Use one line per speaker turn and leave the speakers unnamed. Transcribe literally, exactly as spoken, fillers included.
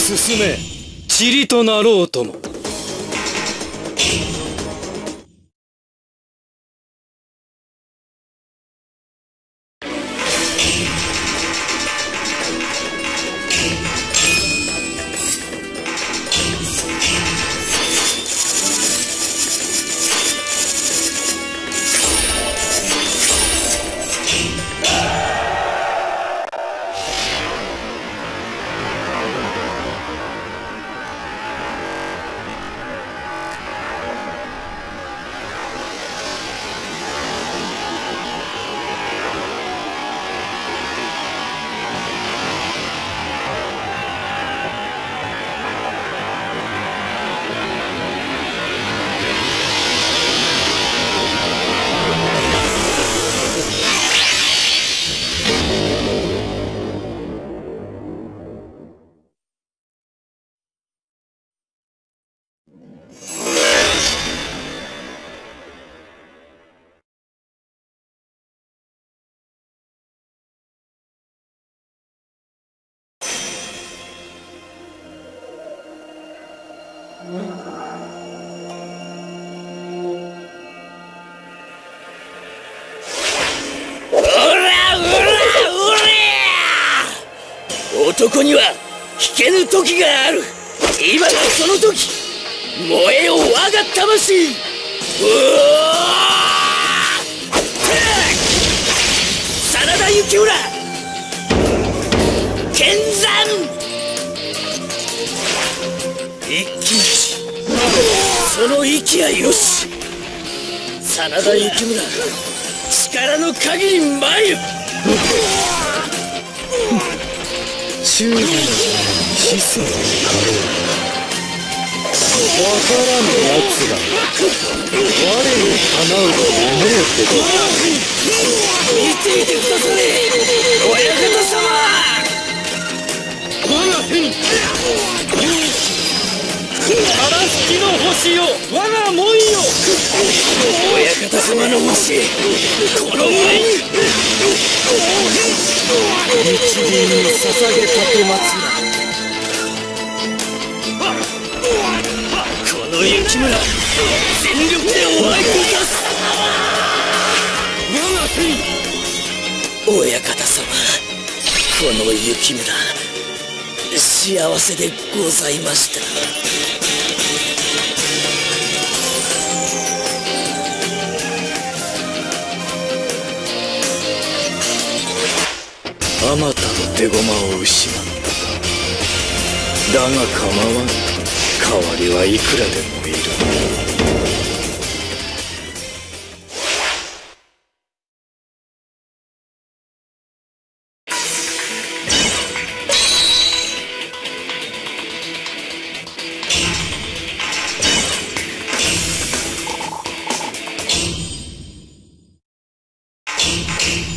進め、塵となろうとも。
男には引けぬ時がある。今がその時。燃えよ我が魂。うわ真田幸村剣山一騎打ち。その息はよし。真田幸村力の限り参る。
忠義の子孫にかろう。わからぬ奴が我にかなうと思うけど。
見ていてくだされ親方様。
我が手にからすきの星よ、我が門よ。
親方様の星この前に
一輪に捧げたてまつら。
この幸村全力でお相手いたす。
我が手に
親方様、この幸村幸せでございました。
あまたの手駒を失ったが、だが構わぬ。代わりはいくらでもいる。
you